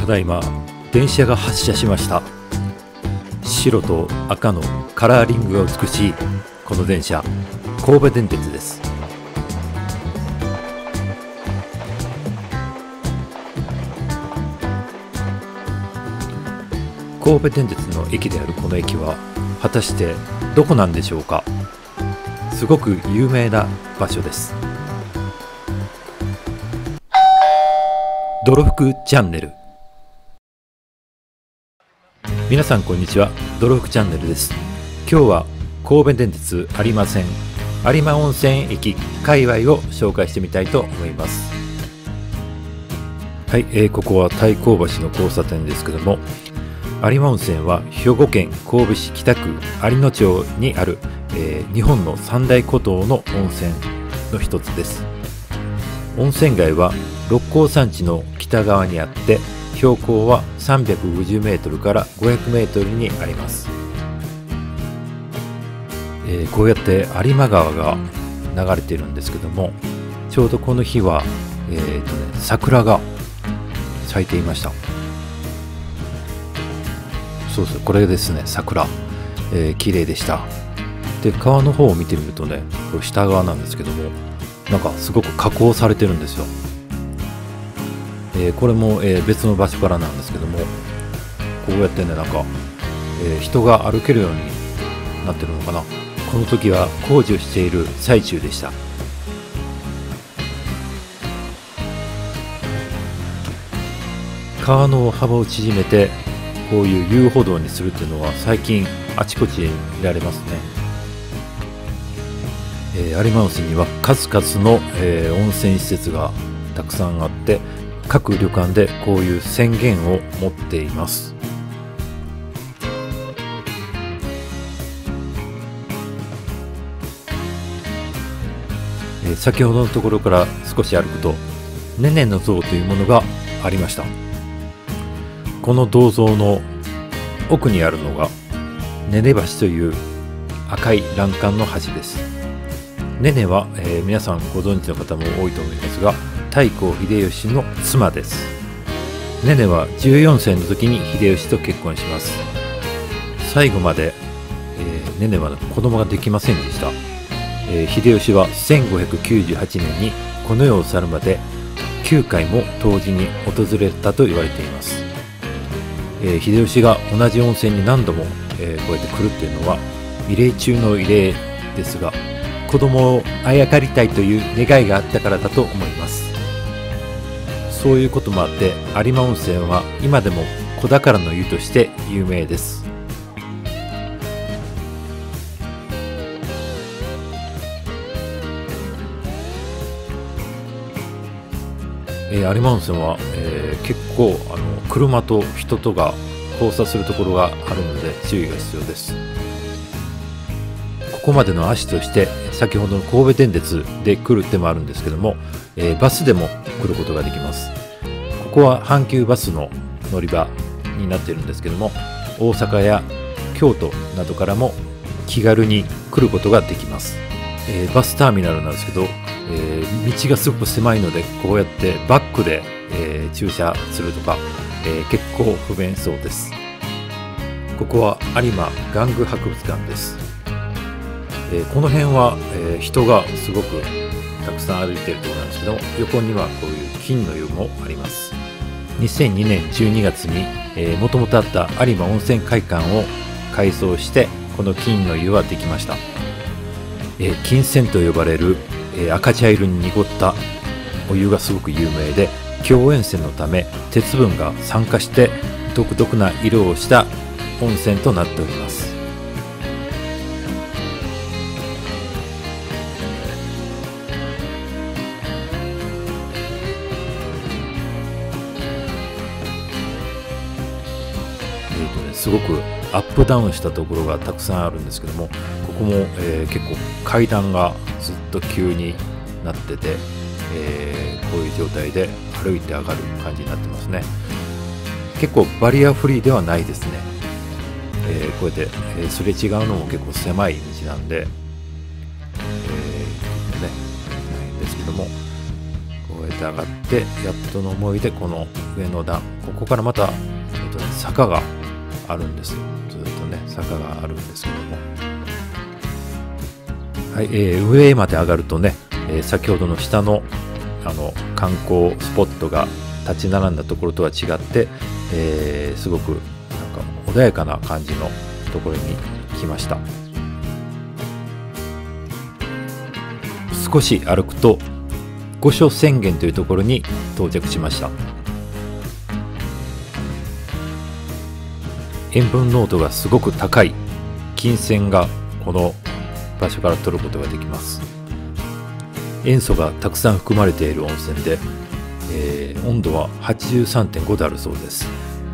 ただいま電車が発車しました。白と赤のカラーリングが美しいこの電車、神戸電鉄です。神戸電鉄の駅であるこの駅は果たしてどこなんでしょうか。すごく有名な場所です。泥服チャンネル。皆さんこんにちは、泥服チャンネルです。今日は神戸電鉄有馬線有馬温泉駅界隈を紹介してみたいと思います。はい、ここは太閤橋の交差点ですけども、有馬温泉は兵庫県神戸市北区有野町にある、日本の三大古島の温泉の一つです。温泉街は六甲山地の北側にあって、標高は350メートルから500メートルにあります。こうやって有馬川が流れているんですけども、ちょうどこの日は、桜が咲いていました。そうそう、これですね、桜、綺麗でした。で、川の方を見てみるとね、これ下側なんですけども、なんかすごく加工されてるんですよ。これも、別の場所からなんですけども、こうやってね、なんか、人が歩けるようになってるのかな。この時は工事をしている最中でした。川の幅を縮めてこういう遊歩道にするっていうのは最近あちこちで見られますね。有馬温泉には数々の、温泉施設がたくさんあって、各旅館でこういう宣言を持っています。先ほどのところから少し歩くとねねの像というものがありました。この銅像の奥にあるのがねね橋という赤い欄干の橋です。ねねは、皆さんご存知の方も多いと思いますが、太閤秀吉の妻です。ねねは14歳の時に秀吉と結婚します。最後まで、ねねは子供ができませんでした。秀吉は1598年にこの世を去るまで9回も湯治に訪れたと言われています。秀吉が同じ温泉に何度も、こうやって来るっていうのは異例中の異例ですが、子供をあやかりたいという願いがあったからだと思います。そういうこともあって有馬温泉は今でも子宝の湯として有名です。有馬温泉は、結構車と人とが交差するところがあるので注意が必要です。ここまでの足として先ほどの神戸電鉄で来る手もあるんですけども、バスでも来ることができます。ここは阪急バスの乗り場になっているんですけども、大阪や京都などからも気軽に来ることができます。バスターミナルなんですけど、道がすごく狭いので、こうやってバックで、駐車するとか、結構不便そうです。ここは有馬玩具博物館です。この辺は、人がすごくたくさん歩いているところなんですけど、横にはこういう金の湯もあります。2002年12月にもともとあった有馬温泉会館を改装してこの金の湯はできました。金泉と呼ばれる、赤茶色に濁ったお湯がすごく有名で、強塩泉のため鉄分が酸化して独特な色をした温泉となっております。すごくアップダウンしたところがたくさんあるんですけども、ここも、結構階段がずっと急になってて、こういう状態で歩いて上がる感じになってますね。結構バリアフリーではないですね。こうやって、すれ違うのも結構狭い道なんで、ですけども、こうやって上がってやっとの思いでこの上の段、ここからまた、坂があるんですよ。ずっとね坂があるんですけども、はい、上まで上がるとね、先ほどの下の観光スポットが立ち並んだところとは違って、すごくなんか穏やかな感じのところに来ました。少し歩くと御所浅間というところに到着しました。塩分濃度がすごく高い金泉がこの場所から取ることができます。塩素がたくさん含まれている温泉で、温度は 83.5 度あるそうです。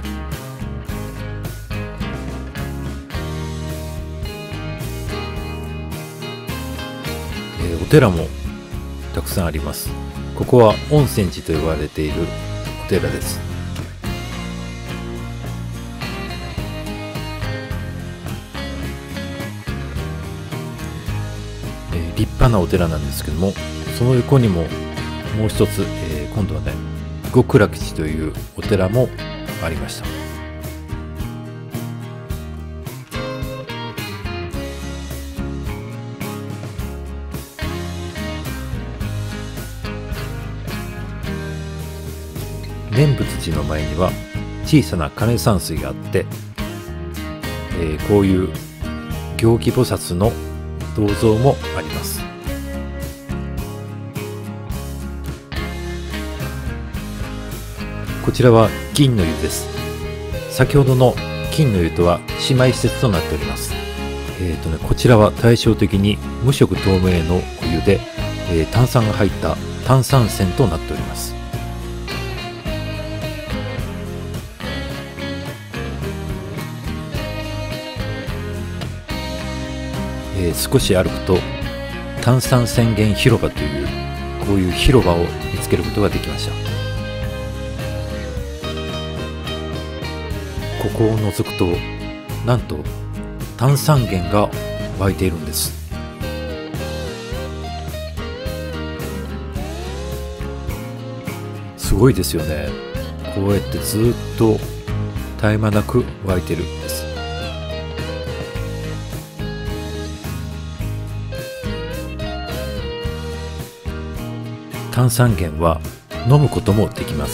お寺もたくさんあります。ここは温泉寺と呼ばれているお寺です。立派なお寺なんですけども、その横にももう一つ、今度はね極楽寺というお寺もありました。念仏寺の前には小さな枯山水があって、こういう行基菩薩の銅像もあります。こちらは金の湯です。先ほどの金の湯とは姉妹施設となっております。こちらは対照的に無色透明のお湯で、炭酸が入った炭酸泉となっております。少し歩くと炭酸泉源広場というこういう広場を見つけることができました。ここを覗くとなんと炭酸源が湧いているんです。すごいですよね。こうやってずっと絶え間なく湧いてるんです。炭酸源は飲むこともできます。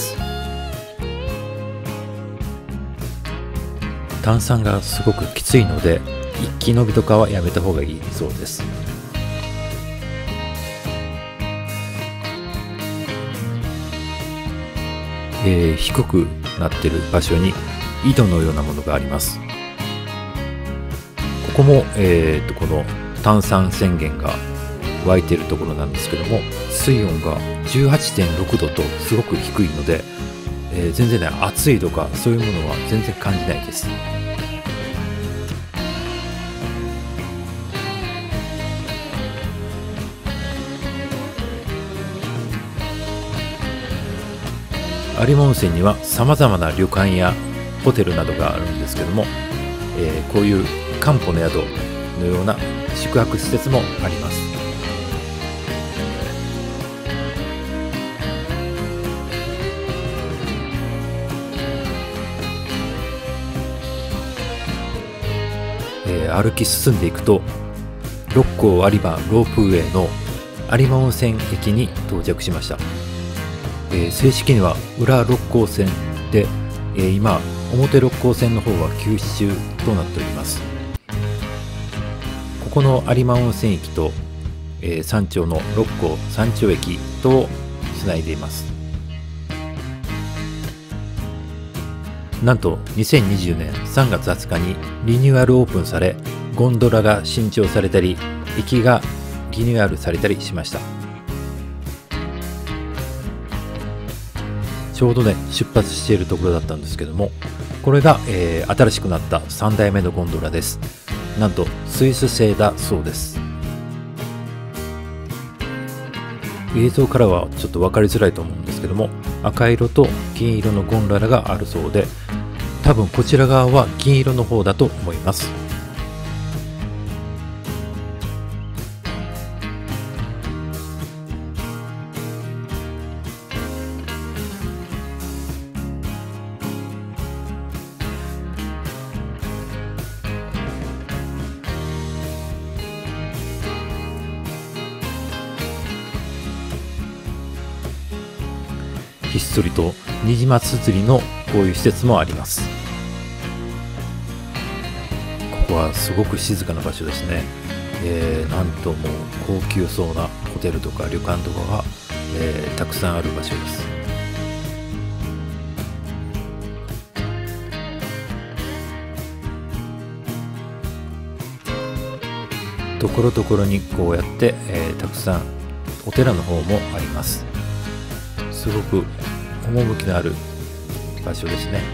炭酸がすごくきついので一気飲みとかはやめた方がいいそうです。低くなっている場所に井戸のようなものがあります。ここも、この炭酸泉源が湧いているところなんですけども、水温が 18.6 度とすごく低いので、全然ね暑いとかそういうものは全然感じないです。有馬温泉にはさまざまな旅館やホテルなどがあるんですけども、こういう漢方の宿のような宿泊施設もあります。歩き進んでいくと六甲有馬ロープウェイの有馬温泉駅に到着しました。正式には裏六甲線で、今表六甲線の方は休止中となっております。ここの有馬温泉駅と、山頂の六甲山頂駅とをつないでいます。なんと2020年3月20日にリニューアルオープンされ、ゴンドラが新調されたり駅がリニューアルされたりしました。ちょうどね出発しているところだったんですけども、これが、新しくなった3代目のゴンドラです。なんとスイス製だそうです。映像からはちょっと分かりづらいと思うんですけども、赤色と銀色のゴンドラがあるそうで、多分こちら側は銀色の方だと思います。 ひっそりとニジマス釣りのこういう施設もあります。ここはすごく静かな場所ですね。なんとも高級そうなホテルとか旅館とかが、たくさんある場所です。ところどころにこうやって、たくさんお寺の方もあります。すごく趣のある場所ですね。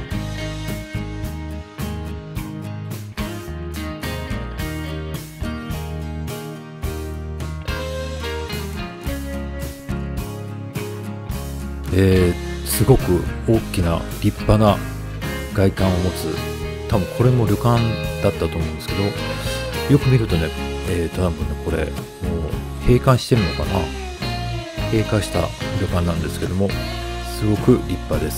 すごく大きな立派な外観を持つ、多分これも旅館だったと思うんですけど、よく見るとね、多分ねこれもう閉館してるのかな、閉館した旅館なんですけども、すごく立派です。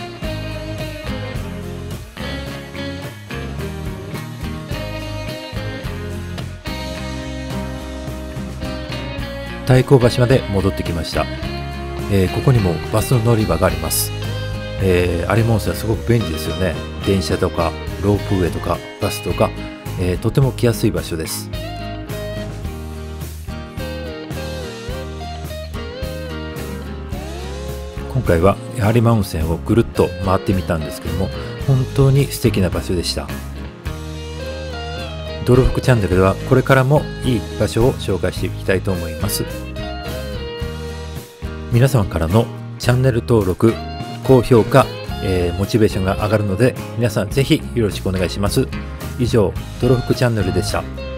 太鼓橋まで戻ってきました。ここにもバス乗り場があります。有馬温泉はすごく便利ですよね。電車とかロープウェイとかバスとか、とても来やすい場所です。今回は有馬温泉をぐるっと回ってみたんですけども、本当に素敵な場所でした。泥服チャンネルではこれからもいい場所を紹介していきたいと思います。皆様からのチャンネル登録、高評価、モチベーションが上がるので、皆さんぜひよろしくお願いします。以上、泥服チャンネルでした。